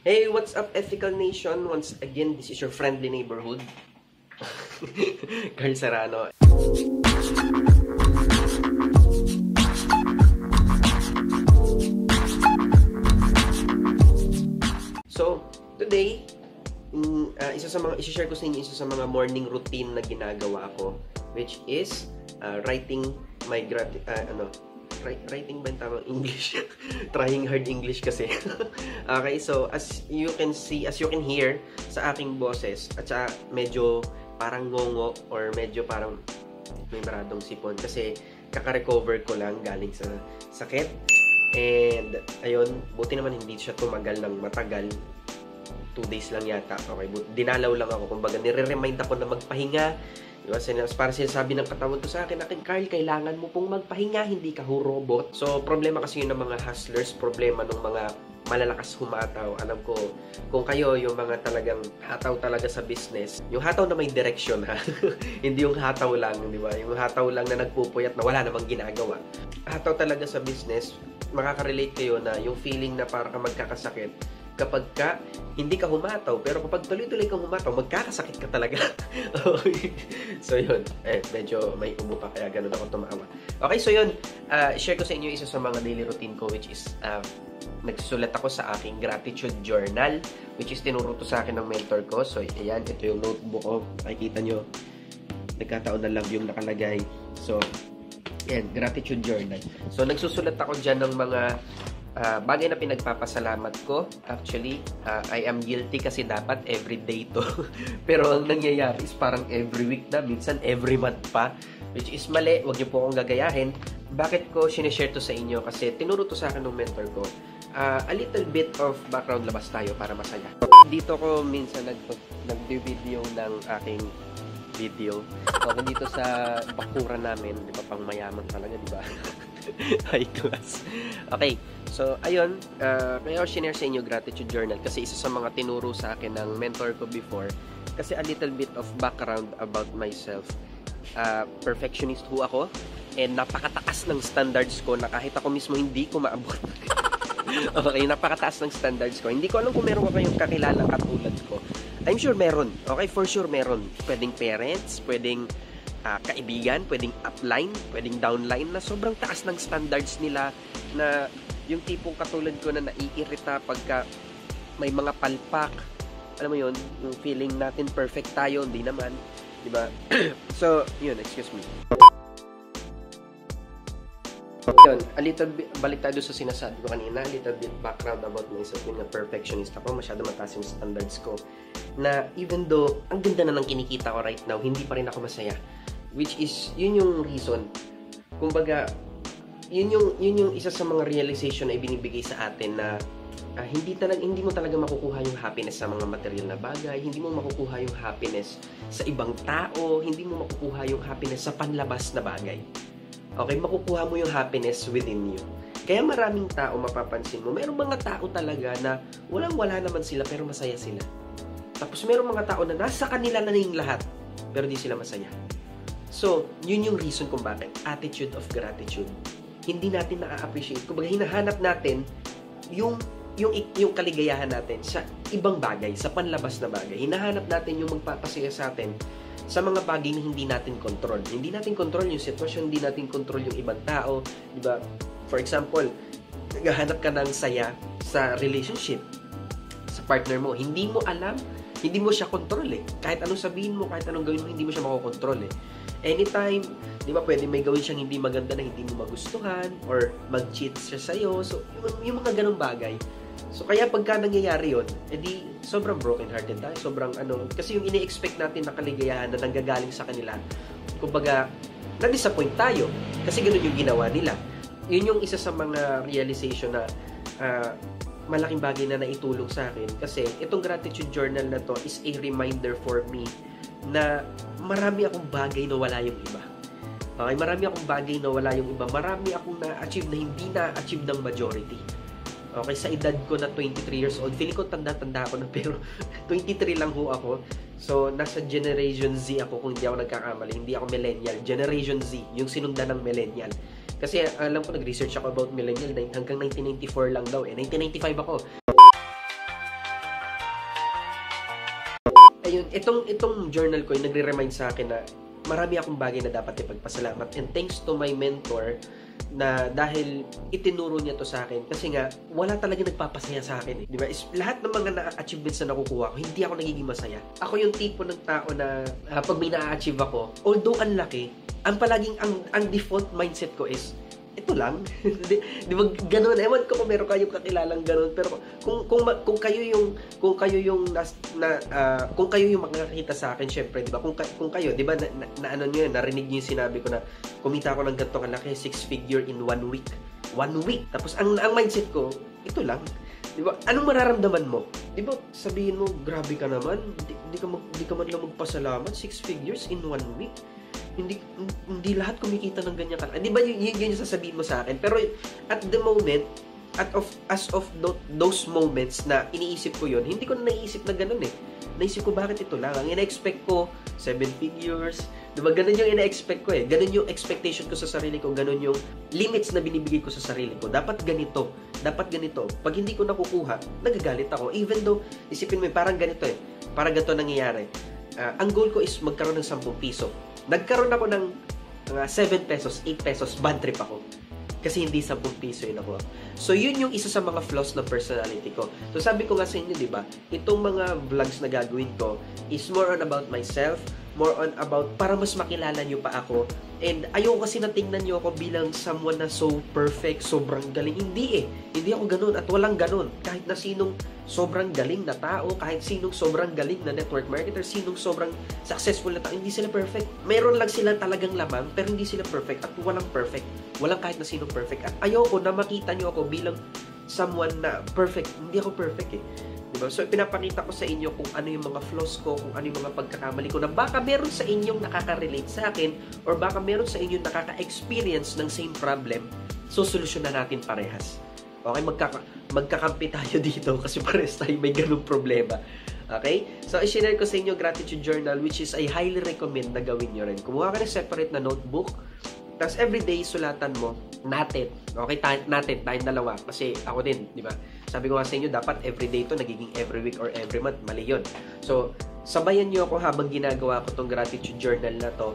Hey, what's up, Ethical Nation? Once again, this is your friendly neighborhood, Carl Serrano. So, today, isi-share ko sa inyo isa sa mga morning routine na ginagawa ko, which is writing my writing ba yung tamang English? Trying hard English kasi. Okay, so as you can hear sa aking boses, at saka medyo parang ngongo or medyo parang may maradong sipon kasi kaka-recover ko lang galing sa sakit. And ayun, buti naman hindi siya tumagal ng matagal. 2 days lang yata. Okay, dinalaw lang ako. Kumbaga, nire-remind ako na magpahinga. Diba? Para sinasabi ng katawan ko sa akin, Carl, kailangan mo pong magpahinga, hindi ka robot. So, problema kasi yun ng mga hustlers, problema ng mga malalakas humataw. Alam ko, kung kayo yung mga talagang hataw talaga sa business, yung hataw na may direction, ha? Hindi yung hataw lang, di ba? Yung hataw lang na nagpupuyat na wala namang ginagawa. Hataw talaga sa business, makaka-relate kayo na yung feeling na para ka magkakasakit kapag ka hindi ka humataw, pero kapag tuloy-tuloy kang humataw, magkakasakit ka talaga. Okay. So yun, medyo may ubo pa kaya ganun ako tumawa. Okay, so yun, share ko sa inyo isa sa mga daily routine ko, which is nagsusulat ako sa aking gratitude journal, which is tinuro to sa akin ng mentor ko. So ayan, ito yung notebook ko. Makikita nyo, nagkataon na lang yung nakalagay. So ayan, gratitude journal. So nagsusulat ako dyan ng mga bagay na pinagpapasalamat ko. Actually, I am guilty kasi dapat everyday to. Pero ang nangyayari is parang every week na, minsan every month pa. Which is mali, wag niyo po akong gagayahin. Bakit ko sinishare to sa inyo? Kasi tinuro to sa akin ng mentor ko. A little bit of background, labas tayo para masaya. Dito ko minsan nag-video ng aking video. Okay, dito sa bakuran namin, di ba, pang mayaman talaga, di ba? High class. Okay, so ayun, kaya ako shinare sa inyo gratitude journal kasi isa sa mga tinuro sa akin ng mentor ko before. Kasi a little bit of background about myself. Perfectionist ho ako, and napakataas ng standards ko na kahit ako mismo hindi ko maabot. Okay, napakataas ng standards ko. Hindi ko alam kung meron ko kayong kakilalang katulad ko. I'm sure meron. Okay, for sure meron. Pwedeng parents, pwedeng kaibigan, pwedeng upline, pwedeng downline na sobrang taas ng standards nila, na yung tipong katulad ko na naiirita pagka may mga palpak. Alam mo yun, yung feeling natin perfect tayo, hindi naman, di ba? So, yun, excuse me. Yun, a little bit, balik tayo sa sinasabi ko kanina, a little bit background about myself. Yung perfectionist ako, masyado mataas yung standards ko, na even though ang ganda na ng kinikita ko right now, hindi pa rin ako masaya. Which is, yun yung reason. Kumbaga, yun yung isa sa mga realization na ibinibigay sa atin na hindi mo talaga makukuha yung happiness sa mga material na bagay, hindi mo makukuha yung happiness sa ibang tao, hindi mo makukuha yung happiness sa panlabas na bagay. Okay, makukuha mo yung happiness within you. Kaya maraming tao, mapapansin mo, mayroong mga tao talaga na walang-wala naman sila pero masaya sila. Tapos mayroong mga tao na nasa kanila na yung lahat pero di sila masaya. So, yun yung reason kung bakit. Attitude of gratitude. Hindi natin na-appreciate. Kumbaga, hinahanap natin yung kaligayahan natin sa ibang bagay, sa panlabas na bagay. Hinahanap natin yung magpapasaya sa atin sa mga bagay na hindi natin control. Hindi natin control yung sitwasyon, hindi natin control yung ibang tao. Diba? For example, naghahanap ka ng saya sa relationship, sa partner mo. Hindi mo alam, hindi mo siya control eh. Kahit anong sabihin mo, kahit anong gawin mo, hindi mo siya makokontrol eh. Anytime, di ba, pwede may gawin siyang hindi maganda na hindi mo magustuhan, or mag-cheat siya sa'yo. So, yung mga ganong bagay. So, kaya pagka nangyayari yun, edi sobrang broken-hearted tayo, sobrang kasi yung ini-expect natin na kaligayahan na nanggagaling sa kanila, kumbaga, na-disappoint tayo. Kasi ganun yung ginawa nila. Yun yung isa sa mga realization na malaking bagay na naitulong sa akin. Kasi itong gratitude journal na to is a reminder for me na marami akong bagay na wala yung iba. Okay, marami akong bagay na wala yung iba. Marami akong na-achieve na hindi na-achieve ng majority. Okay, sa edad ko na 23 years old, feeling ko tanda-tanda ako na, pero 23 lang ho ako. So, nasa Generation Z ako kung hindi ako nagkakamali. Hindi ako millennial. Generation Z, yung sinundan ng millennial. Kasi alam ko, nag-research ako about millennial hanggang 1994 lang daw. 1995 ako. ayun, itong journal ko, yung nagre-remind sa akin na marami akong bagay na dapat ipagpasalamat. And thanks to my mentor, na dahil itinuro niya to sa akin, kasi nga wala talaga nagpapasaya sa akin, di ba? Lahat ng mga na-achievements na nakukuha ko, hindi ako nagiging masaya. Ako yung tipo ng tao na pag may na-achieve ako, although ang laki, ang default mindset ko is ito lang. Di ba ganoon? Ewan ko kung meron kayong kakilalang ganoon, pero kung kayo yung makakakita sa akin, syempre, di ba? Kung kayo, di ba ano niyo, narinig niyo yung sinabi ko na kumita ako ng ganito kalaki, 6-figure in 1 week. 1 week. Tapos ang mindset ko, ito lang. Di ba? Anong mararamdaman mo? Di ba sabihin mo, grabe ka naman, di ka man lang magpasalamat, 6 figures in 1 week. Hindi lahat kumikita ng ganyan ka. Di ba yun yung sasabihin mo sa akin? Pero at the moment, as of those moments na iniisip ko yun, hindi ko na naiisip na ganun eh. Naisip ko, bakit ito lang? Ang ina-expect ko, 7 figures. Di ba? Ganun yung ina-expect ko eh. Ganun yung expectation ko sa sarili ko. Ganun yung limits na binibigay ko sa sarili ko. Dapat ganito. Dapat ganito. Pag hindi ko nakukuha, nagagalit ako. Even though, isipin mo, parang ganito eh. Parang ganito nangyayari. Ang goal ko is magkaroon ng 10 piso. Nagkaroon ako ng 7 pesos, 8 pesos, bad trip ako. Kasi hindi 10 piso yun ako. So, yun yung isa sa mga flaws ng personality ko. So, sabi ko nga sa inyo, di ba, itong mga vlogs na gagawin ko is more on about myself, more on about para mas makilala nyo pa ako. And ayoko kasi na tingnan nyo ako bilang someone na so perfect, sobrang galing. Hindi eh. Hindi ako ganun at walang ganun. Kahit na sinong sobrang galing na tao, kahit sinong sobrang galing na network marketer, sinong sobrang successful na tao, hindi sila perfect. Mayroon lang sila talagang lamang, pero hindi sila perfect at walang perfect. Walang kahit na sinong perfect. At ayoko na makita nyo ako bilang someone na perfect. Hindi ako perfect eh. Diba? So, pinapakita ko sa inyo kung ano yung mga flaws ko, kung ano yung mga pagkakamali ko, na baka meron sa inyong nakaka-relate sa akin, or baka meron sa inyong nakaka-experience ng same problem, so solusyonan natin parehas. Okay? Magkakampi tayo dito kasi parehas tayo may ganung problema. Okay? So, i-share ko sa inyo gratitude journal, which is I highly recommend na gawin nyo rin. Kumuha ka ng separate na notebook, tapos everyday sulatan mo natin. Okay, natin tayong dalawa kasi ako din, di ba? Sabi ko nga sa inyo, dapat everyday to nagiging every week or every month. Mali yun. So, sabayan niyo ako habang ginagawa ko tong gratitude journal na to.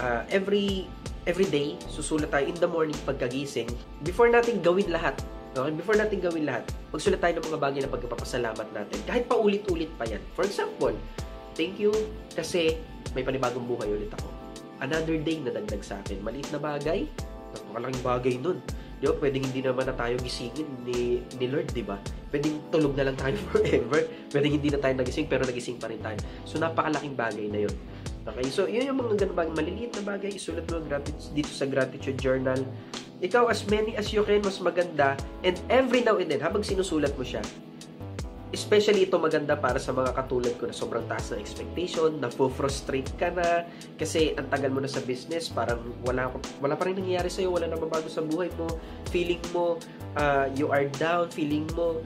Every day, susulat tayo in the morning pagkagising. Before natin gawin lahat, okay? Before natin gawin lahat, magsulat tayo ng mga bagay na pagpapasalamat natin. Kahit paulit-ulit pa yan. For example, thank you kasi may panibagong buhay ulit ako. Another day na dagdag sa akin. Maliit na bagay, napakalaking bagay nun. Di ba? Pwedeng hindi naman na tayo gisingin ni Lord, di ba? Pwedeng tulog na lang tayo forever. Pwedeng hindi na tayo nagising, pero nagising pa rin tayo. So, napakalaking bagay na yun. Okay? So, yun yung mga ganun bagay. Maliliit na bagay, isulat mo dito sa gratitude journal. Ikaw, as many as you can, mas maganda. And every now and then, habang sinusulat mo siya, especially ito maganda para sa mga katulad ko na sobrang taas ng expectation, na frustrate ka na kasi ang tagal mo na sa business, parang wala pa rin nangyayari sa'yo, wala na mabago sa buhay mo, feeling mo you are down, feeling mo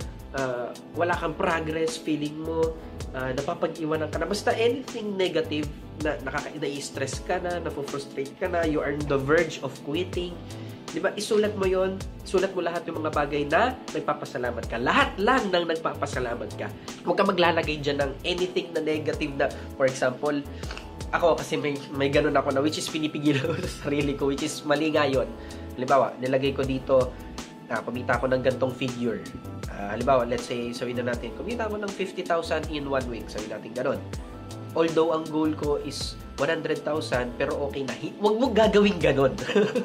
wala kang progress, feeling mo napapag-iwanan ka na, basta anything negative na nai-stress ka na, frustrate ka na, you are on the verge of quitting. Diba? Isulat mo yon, isulat mo lahat yung mga bagay na nagpapasalamat ka. Lahat lang ng nagpapasalamat ka. Huwag ka maglalagay dyan ng anything na negative na, for example, ako kasi may ganun ako na which is pinipigilan ko sa sarili ko, which is mali nga yun. Halimbawa, nilagay ko dito, kumita ako ng gantong figure. Halimbawa, let's say, sabihin na natin, kumita ako ng 50,000 in 1 week. Sabihin natin ganun. Although ang goal ko is 100,000, pero okay na. Huwag mo gagawin ganun.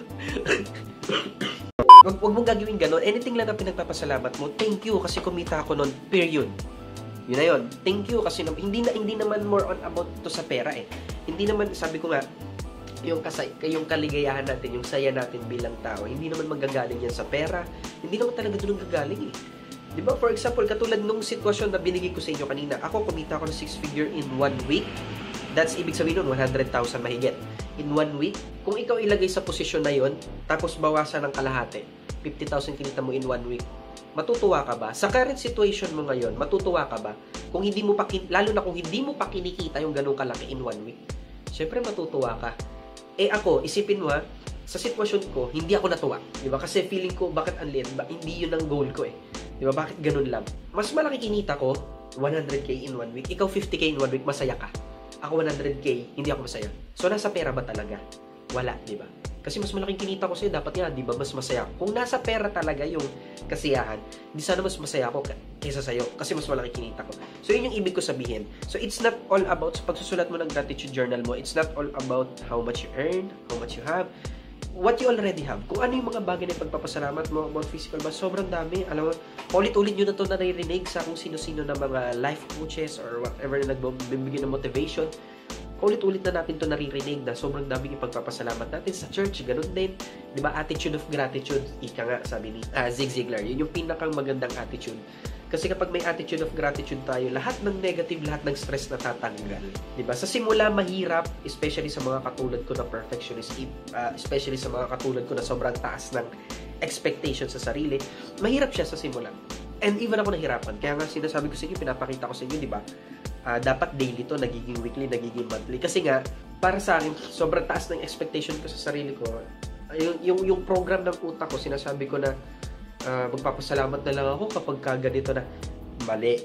Huwag mong gagawin ganun. Anything lang na pinagpapasalamat mo, thank you kasi kumita ako nun, period. Yun na yun. Thank you kasi hindi naman more on about to sa pera eh. Hindi naman, sabi ko nga, yung kaligayahan natin, yung saya natin bilang tao, hindi naman magagaling yan sa pera. Hindi naman talaga doon gagaling eh. Diba? For example, katulad nung sitwasyon na binigay ko sa inyo kanina, ako kumita ako ng 6 figure in 1 week. That's ibig sabihin nun, 100,000 mahigit. In 1 week, kung ikaw ilagay sa posisyon na yon, tapos bawasan ng kalahati, 50,000 kinita mo in 1 week, matutuwa ka ba? Sa current situation mo ngayon, matutuwa ka ba? Kung hindi mo pa, lalo na kung hindi mo pa kinikita yung ganung kalaki in 1 week, syempre matutuwa ka. Eh ako, isipin mo sa sitwasyon ko, hindi ako natuwa. Diba? Kasi feeling ko, bakit ang liit ba? Hindi yun ang goal ko eh. Diba? Bakit ganun lang? Mas malaki kinita ko, 100K in 1 week. Ikaw 50K in 1 week, masaya ka. Ako 100K, hindi ako masaya. So, nasa pera ba talaga? Wala, di ba? Kasi mas malaking kinita ko sa'yo, dapat nga, di ba, mas masaya ako. Kung nasa pera talaga yung kasiyahan, di sana mas masaya ako kaysa sa'yo kasi mas malaking kinita ko. So, yun yung ibig ko sabihin. So, it's not all about, sa pagsusulat mo ng gratitude journal mo, it's not all about how much you earn, how much you have, what you already have. Kung ano yung mga bagay na pagpapasalamat mo about physical ba, sobrang dami. Alam mo, ulit-ulit nyo na ito naririnig sa kung sino-sino na mga life coaches or whatever na nagbibigay ng motivation. Ulit-ulit na natin ito naririnig na sobrang daming ipagpapasalamat natin sa church. Ganun din. Diba? Attitude of gratitude. Ika nga, sabi ni Zig Ziglar. Yun yung pinakang magandang attitude. Kasi kapag may attitude of gratitude tayo, lahat ng negative, lahat ng stress natatanggal. Diba? Sa simula, mahirap, especially sa mga katulad ko na perfectionist, especially sa mga katulad ko na sobrang taas ng expectation sa sarili, mahirap siya sa simula. And even ako nahirapan. Kaya nga sinasabi ko sa inyo, pinapakita ko sa inyo, diba? Dapat daily to, nagiging weekly, nagiging monthly. Kasi nga, para sa akin, sobrang taas ng expectation ko sa sarili ko. Yung program ng utak ko, sinasabi ko na magpapasalamat na lang ako kapag ganito na mali.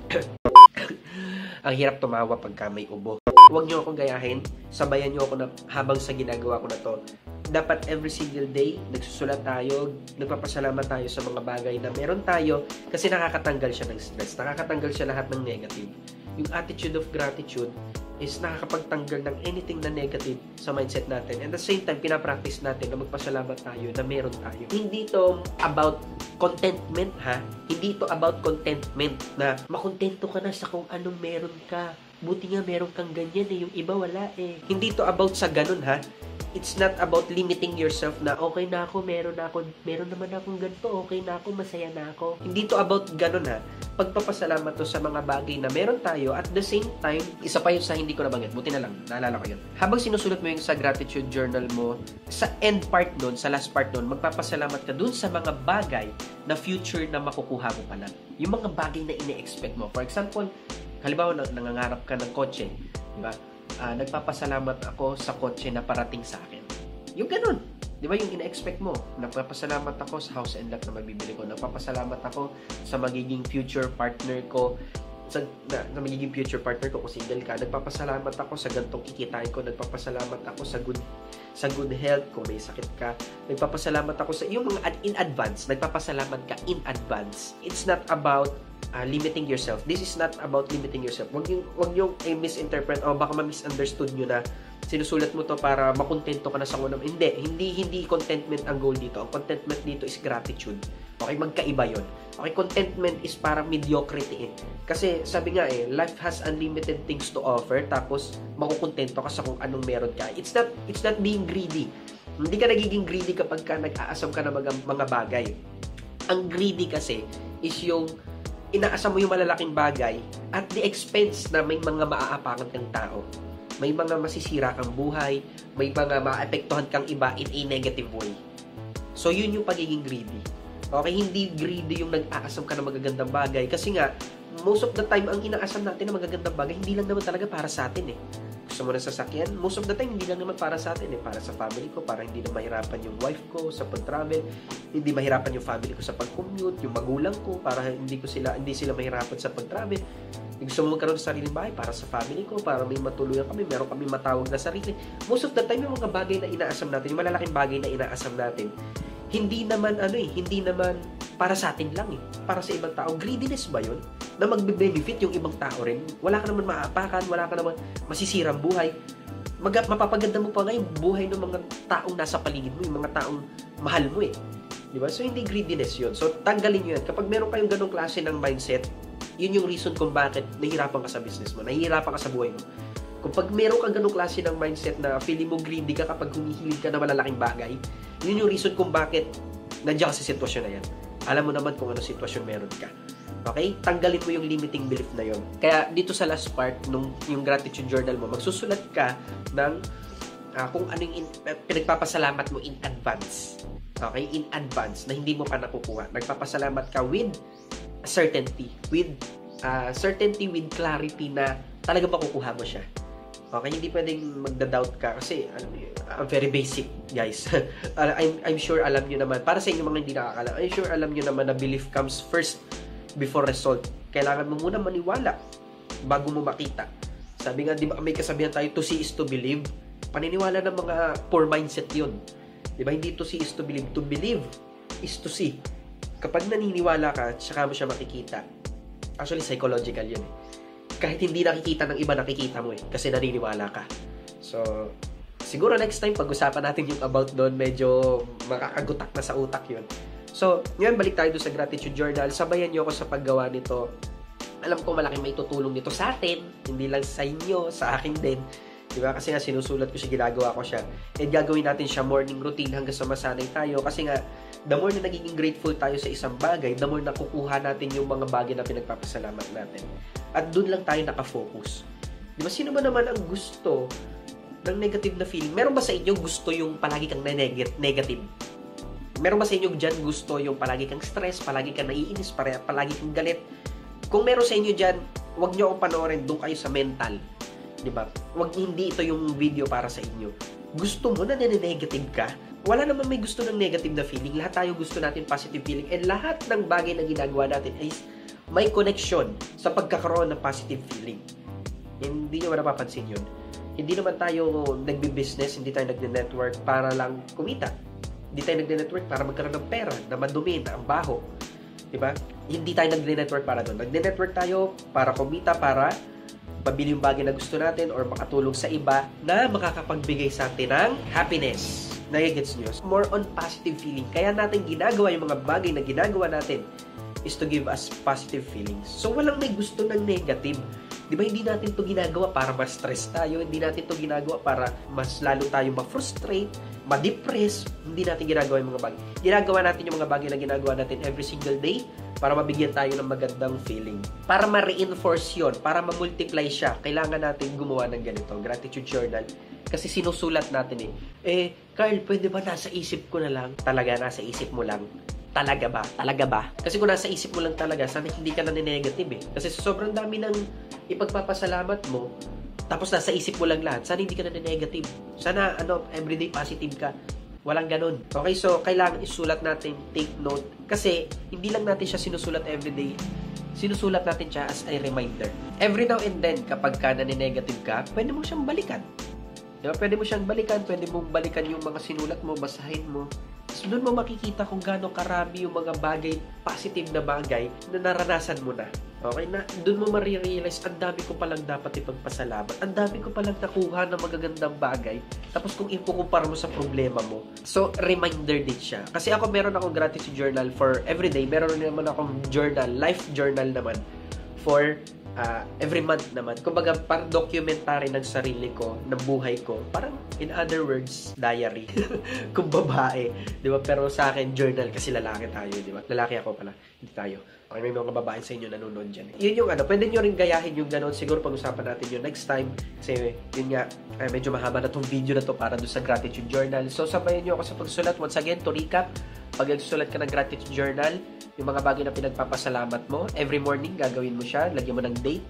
Ang hirap tumawa pagka may ubo. Huwag nyo akong gayahin. Sabayan nyo ako na habang sa ginagawa ko na to. Dapat every single day, nagsusulat tayo, nagpapasalamat tayo sa mga bagay na meron tayo kasi nakakatanggal siya ng stress. Nakakatanggal siya lahat ng negative. Yung attitude of gratitude is nakakapagtanggal ng anything na negative sa mindset natin. And at the same time, pinapractice natin na magpasalamat tayo na meron tayo. Hindi to about contentment, ha? Hindi to about contentment na makontento ka na sa kung anong meron ka. Buti nga meron kang ganyan eh. Yung iba wala eh. Hindi to about sa ganun, ha? It's not about limiting yourself na okay na ako, meron naman akong ganito, okay na ako, masaya na ako. Hindi to about ganun, ha? Pagpapasalamat to sa mga bagay na meron tayo at the same time, isa pa yun sa hindi ko nabanggit. Buti na lang, naalala ko yun. Habang sinusulat mo yung sa gratitude journal mo, sa end part nun, sa last part nun, magpapasalamat ka dun sa mga bagay na future na makukuha mo pala. Yung mga bagay na ine-expect mo. For example, halimbawa, nangangarap ka ng kotse, di ba? Nagpapasalamat ako sa kotse na parating sa akin. Yung ganun. Di ba yung ina-expect mo? Nagpapasalamat ako sa house and lot na mabibili ko. Nagpapasalamat ako sa magiging future partner ko. Na magiging future partner ko kung single ka. Nagpapasalamat ako sa gantong kikitain ko. Nagpapasalamat ako sa good health kung may sakit ka. Nagpapasalamat ako sa yung mga in advance. Nagpapasalamat ka in advance. It's not about limiting yourself. This is not about limiting yourself. Wag yung misinterpret o baka ma-misunderstood nyo na sinusulat mo to para makontento ka na sa unang. Hindi contentment ang goal dito. Ang contentment dito is gratitude. Okay, magkaiba yon. Okay, contentment is parang mediocrity eh. Kasi sabi nga life has unlimited things to offer tapos makukontento ka sa kung anong meron ka. It's not being greedy. Hindi ka nagiging greedy kapag ka nag-aasam ka ng mga bagay. Ang greedy kasi is yung inaasam mo yung malalaking bagay at the expense na may mga maaapakan kang tao. May mga masisira kang buhay, may mga maapektuhan kang iba in a negative way. So, yun yung pagiging greedy. Okay, hindi greedy yung nag-aasam ka ng magagandang bagay kasi nga, most of the time, ang inaasam natin ng magagandang bagay, hindi lang naman talaga para sa atin eh. Gusto mo ng sasakyan, most of the time, hindi lang naman para sa atin eh. Para sa family ko, para hindi na mahirapan yung wife ko sa pag-travel, hindi mahirapan yung family ko sa pag-commute, yung magulang ko, para hindi sila mahirapan sa pag-travel. Gusto mo magkaroon ng sariling bahay para sa family ko, para may matuluyan kami, meron kami matawag na sarili. Most of the time, yung mga bagay na inaasam natin, yung malalaking bagay na inaasam natin, hindi naman para sa atin lang eh. Para sa ibang tao. Greediness ba yun? Na magbe-benefit yung ibang tao rin? Wala ka naman maapakan, wala ka naman masisirang buhay. Mapapaganda mo pa nga yung buhay ng mga taong nasa paligid mo, yung mga taong mahal mo eh. Diba? So, hindi greediness yun. So, tanggalin nyo yan. Kapag meron kayong ganong klase ng mindset, yun yung reason kung bakit nahihirapan ka sa business mo, nahihirapan ka sa buhay mo. Kung pag meron kang ganong klase ng mindset na feeling mo greedy ka kapag humihilig ka na malalaking bagay, yun yung reason kung bakit nandiyan ka sa sitwasyon na yan. Alam mo naman kung ano sitwasyon meron ka. Okay? Tanggalin mo yung limiting belief na yun. Kaya dito sa last part, yung gratitude journal mo, magsusulat ka ng kung ano yung pinagpapasalamat mo in advance. Okay? In advance, na hindi mo pa nakukuha. Nagpapasalamat ka with certainty. With clarity na talaga makukuha mo siya. Okay, hindi pwedeng magda-doubt ka kasi very basic, guys. I'm sure alam niyo naman, para sa inyo mga hindi nakakaalam, I'm sure alam niyo naman na belief comes first before result. Kailangan mo muna maniwala bago mo makita. Sabi nga, di ba, may kasabihan tayo, to see is to believe. Paniniwala ng mga poor mindset yun. Di ba? Hindi to see is to believe. To believe is to see. Kapag naniniwala ka, tsaka mo siya makikita. Actually, psychological yun eh. Kahit hindi nakikita ng iba, nakikita mo eh. Kasi naniniwala ka. So, siguro next time, pag-usapan natin yung about doon, medyo makakagutak na sa utak yun. So, ngayon, balik tayo doon sa gratitude journal. Sabayan nyo ako sa paggawa nito. Alam ko malaking may tutulong nito sa atin. Hindi lang sa inyo, sa akin din. Diba? Kasi nga, sinusulat ko siya, ginagawa ko siya. And gagawin natin siya morning routine hanggang sa masanay tayo. Kasi nga, the more na nagiging grateful tayo sa isang bagay, the more nakukuha natin yung mga bagay na pinagpapasalamat natin. At doon lang tayo nakafocus. Diba? Sino ba naman ang gusto ng negative na feeling? Meron ba sa inyo gusto yung palagi kang negative? Meron ba sa inyo dyan gusto yung palagi kang stress, palagi kang naiinis, palagi kang galit? Kung meron sa inyo dyan, huwag nyo akong panoorin, doon kayo sa mental. Diba? Hindi ito yung video para sa inyo. Gusto mo na negative ka? Wala naman may gusto ng negative na feeling. Lahat tayo gusto natin positive feeling. And lahat ng bagay na ginagawa natin ay may connection sa pagkakaroon ng positive feeling. Hindi nyo napapansin yun. Hindi naman tayo nagbi-business, hindi tayo nagne-network para lang kumita. Hindi tayo nagne-network para magkaroon ng pera na madumi, na ang baho. Diba? Hindi tayo nagne-network para doon. Nagne-network tayo para kumita, para mabili yung bagay na gusto natin or makatulong sa iba na makakapagbigay sa atin ng happiness. Nagigets nyo? More on positive feeling. Kaya natin ginagawa yung mga bagay na ginagawa natin is to give us positive feelings. So, walang may gusto ng negative. Di ba, hindi natin to ginagawa para ma-stress tayo. Hindi natin to ginagawa para mas lalo tayo ma-frustrate, ma-depress. Hindi natin ginagawa yung mga bagay. Ginagawa natin yung mga bagay na ginagawa natin every single day para mabigyan tayo ng magandang feeling. Para ma-reinforce yun, para ma-multiply siya, kailangan natin gumawa ng ganito, gratitude journal. Kasi sinusulat natin Carl, pwede ba nasa isip ko na lang? Talaga, nasa isip mo lang. Talaga ba? Talaga ba? Kasi kung nasa isip mo lang talaga, sana hindi ka na negative eh. Kasi sobrang dami ng ipagpapasalamat mo, tapos nasa isip mo lang lahat, sana hindi ka na negative. Sana, everyday positive ka. Walang ganun. Okay, so kailangan isulat natin, take note. Kasi hindi lang natin siya sinusulat everyday. Sinusulat natin siya as a reminder. Every now and then, kapag ka negative ka, pwede mo siyang balikan. Diba? Pwede mo siyang balikan, pwede mong balikan yung mga sinulat mo, basahin mo. So, doon mo makikita kung gaano karami yung mga bagay, positive na bagay na naranasan mo na. Okay? Na, doon mo marirealize, ang dami ko palang dapat ipagpasalamat. Ang dami ko palang nakuha ng magagandang bagay. Tapos kung ikukumpara mo sa problema mo. So, reminder din siya. Kasi ako meron akong gratitude journal for everyday. Meron naman akong journal, life journal naman for every month naman. Kumbaga, parang documentary ng sarili ko, ng buhay ko. Parang, in other words, diary. Kung babae. Di ba? Pero sa akin, journal kasi lalaki tayo. Di ba? Lalaki ako pala. Hindi tayo. Okay, may mga babae sa inyo nanonood dyan. Yun yung pwede nyo rin gayahin yung ganon. Siguro pag-usapan natin yun next time. Kasi, yun nga, medyo mahaba na tong video na to para doon sa gratitude journal. So, sabayan nyo ako sa pagsulat. Once again, to recap, pag nagsusulat ka ng gratitude journal, yung mga bagay na pinagpapasalamat mo, every morning gagawin mo siya, lagyan mo ng date,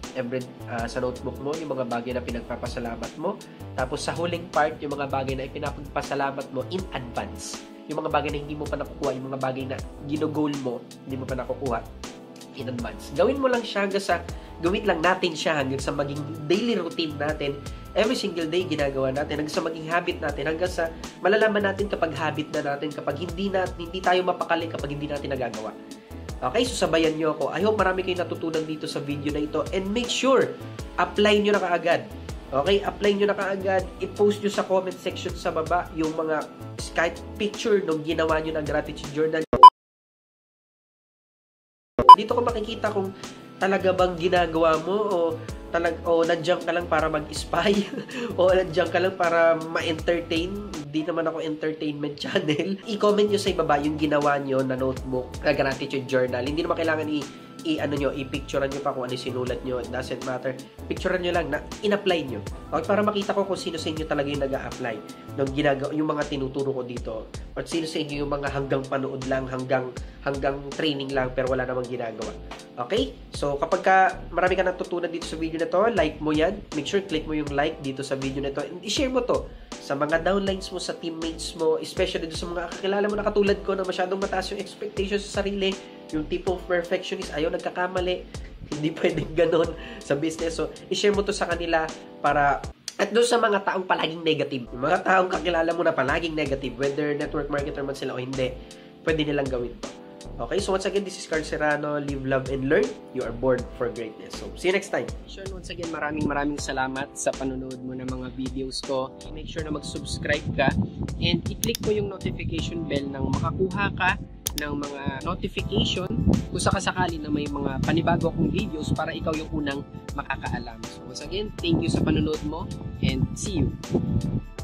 sa notebook mo, yung mga bagay na pinagpapasalamat mo. Tapos sa huling part, yung mga bagay na ipinapagpasalamat mo in advance. Yung mga bagay na hindi mo pa nakukuha, yung mga bagay na ginogol mo, hindi mo pa nakukuha in advance. Gawin mo lang siya gawin lang natin siya hanggang sa maging daily routine natin. Every single day ginagawa natin hanggang sa maging habit natin, hanggang sa malalaman natin kapag habit na natin, kapag hindi tayo mapakali kapag hindi natin nagagawa. Okay, so sabayan nyo ako. I hope marami kayong natutunan dito sa video na ito, and make sure apply nyo na kaagad. Okay, apply nyo na kaagad. I-post nyo sa comment section sa baba yung mga Skype picture nung ginawa nyo ng gratitude journal. Dito ko makikita kung talaga bang ginagawa mo o nandiyan ka lang para mag-spy o nandiyan ka lang para ma-entertain. Hindi naman ako entertainment channel. I-comment nyo sa ibaba yung ginawa nyo na notebook, gratitude journal. Hindi naman kailangan i-picturean nyo pa kung ano sinulat nyo. It doesn't matter. Picturean nyo lang na in-apply nyo. Okay, para makita ko kung sino sa inyo talaga yung nag-a-apply ng yung mga tinuturo ko dito. Or sino sa inyo yung mga hanggang panood lang, hanggang training lang pero wala namang ginagawa. Okay? So, kapag marami ka natutunan dito sa video na to, like mo yan. Make sure click mo yung like dito sa video na to. And i-share mo to sa mga downlines mo, sa teammates mo, especially dito sa mga kakilala mo na katulad ko na masyadong mataas yung expectations sa sarili. yung tipo of perfectionist, ayaw nagkakamali. Hindi pwedeng ganon sa business. So, i-share mo to sa kanila para, at doon sa mga taong palaging negative, yung mga taong kakilala mo na palaging negative, whether network marketer man sila o hindi, pwede nilang gawin to. Okay, so once again, this is Carl Serrano. Live, love, and learn. You are born for greatness. So, see you next time. Sure, once again, maraming salamat sa panonood mo ng mga videos ko. Make sure na mag-subscribe ka and i-click mo yung notification bell nang makakuha ka ng mga notification kung sakasakali na may mga panibago akong videos para ikaw yung unang makakaalam. So, once again, thank you sa panonood mo and see you.